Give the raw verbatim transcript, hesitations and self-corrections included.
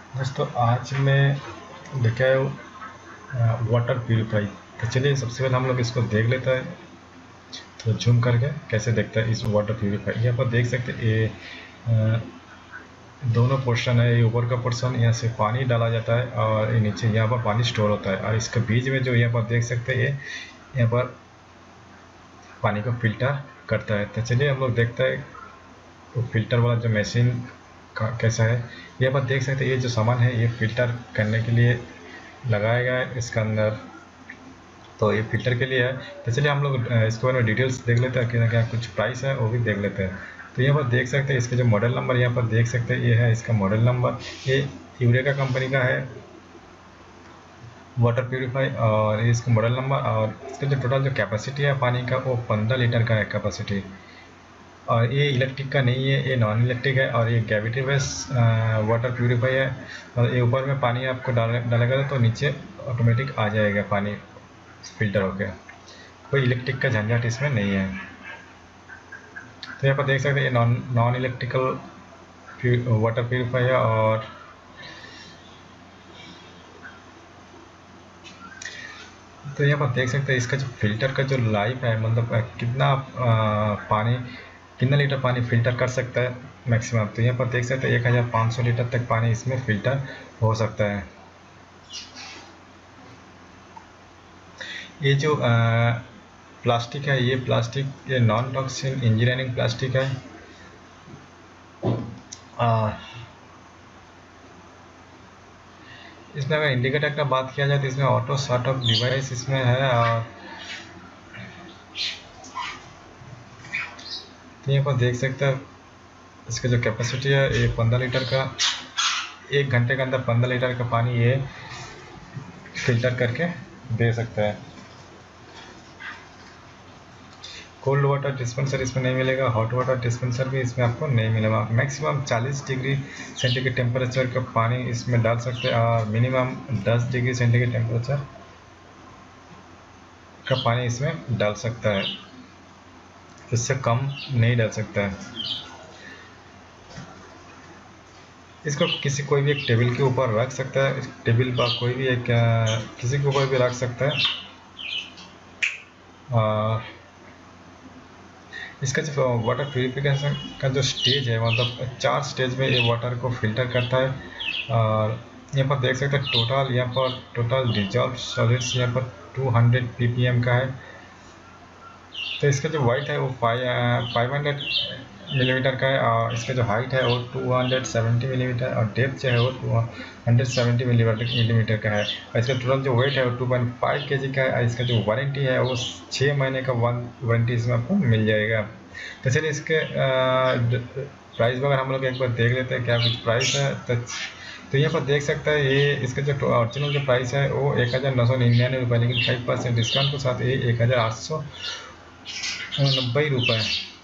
दोस्तों आज मैं लेके आया हूँ वाटर प्यूरीफाई। तो चलिए सबसे पहले हम लोग इसको देख लेते हैं, तो जूम करके कैसे देखता है इस वाटर प्यूरीफाई। यहाँ पर देख सकते हैं ये अ, दोनों पोर्शन है। ये ऊपर का पोर्शन, यहाँ से पानी डाला जाता है और ये नीचे यहाँ पर पानी स्टोर होता है। और इसके बीच में जो यहाँ पर देख सकते हैं ये यहाँ पर पानी को फिल्टर करता है। तो चलिए हम लोग देखते हैं वो फिल्टर वाला जो मशीन का कैसा है। यहाँ पर देख सकते हैं ये जो सामान है ये फिल्टर करने के लिए लगाया गया है इसके अंदर, तो ये फिल्टर के लिए है। तो चलिए हम लोग अ, इसके बारे में डिटेल्स देख लेते हैं, कि क्या कुछ प्राइस है वो भी देख लेते हैं। तो यहाँ पर देख सकते हैं इसके जो मॉडल नंबर यहाँ पर देख सकते हैं ये है इसका मॉडल नंबर। ये यूरेका कंपनी का है वाटर प्यूरीफाई, और ये इसका मॉडल नंबर। और इसका जो टोटल जो कैपेसिटी है पानी का वो पंद्रह लीटर का है कैपेसिटी। और ये इलेक्ट्रिक का नहीं है, ये नॉन इलेक्ट्रिक है, और ये ग्रेविटी बेस वाटर प्यूरीफाई है। और ये ऊपर में पानी आपको डाल डालेगा तो नीचे ऑटोमेटिक आ जाएगा पानी फिल्टर होकर, कोई इलेक्ट्रिक का झंझट इसमें नहीं है। तो यहाँ पर देख सकते हैं ये non non electrical water purify है। और तो यहाँ पर देख सकते हैं इसका जो फिल्टर का जो लाइफ है, मतलब अ, कितना आ, पानी कितना लीटर पानी फिल्टर कर सकता है मैक्सिमम। तो यहाँ पर देख सकते हैं एक हज़ार पाँच सौ लीटर तक पानी इसमें फिल्टर हो सकता है। ये जो प्लास्टिक है, ये प्लास्टिक ये नॉन टॉक्सिन इंजीनियरिंग प्लास्टिक है। आ, इसमें अगर इंडिकेटर का बात किया जाए तो इसमें ऑटो शट ऑफ डिवाइस इसमें है। और तो यहाँ पर देख सकते हैं इसका जो कैपेसिटी है ये पंद्रह लीटर का, एक घंटे के अंदर पंद्रह लीटर का पानी ये फिल्टर करके दे सकता है। कोल्ड वाटर डिस्पेंसर इसमें नहीं मिलेगा, हॉट वाटर डिस्पेंसर भी इसमें आपको नहीं मिलेगा। मैक्सिमम चालीस डिग्री सेंटीग्रेड टेम्परेचर का पानी इसमें डाल सकते हैं, और मिनिमम दस डिग्री सेंटीग्रेड टेम्परेचर का पानी इसमें डाल सकता है, इससे कम नहीं डाल सकता है। इसको किसी कोई भी एक टेबल के ऊपर रख सकता है, इस टेबल पर कोई भी एक किसी के ऊपर भी रख सकता है। आ, इसका जो वाटर प्यूरिफिकेशन का जो स्टेज है, मतलब चार स्टेज में ये वाटर को फिल्टर करता है। और यहाँ पर देख सकते हैं टोटल यहाँ पर टोटल डिजॉल्व सॉलिड्स यहाँ पर दो सौ पीपीएम का है। तो इसका जो वाइट है वो फाइव फाइव हंड्रेड मिलीमीटर का है, और इसका जो हाइट है वो टू हंड्रेड सेवेंटी मिलीमीटर, और डेप्थ जो है वो टू हंड्रेड सेवेंटी मिलीमीटर का है। और इसका टोटल जो वेट है वो टू पॉइंट फाइव के जी का है। और इसका जो वारंटी है वो छः महीने का वन वारंटी इसमें आपको मिल जाएगा। तो चलिए इसके प्राइस वगैरह हम लोग एक बार देख लेते हैं क्या कुछ प्राइस है। तो तो यहाँ पर देख सकते हैं ये इसका जो ओरिजिनल जो प्राइस है वो एक हज़ार नौ सौ निन्यानवे रुपये, लेकिन फाइव परसेंट डिस्काउंट के साथ ये एक हज़ार आठ सौ नब्बे रुपये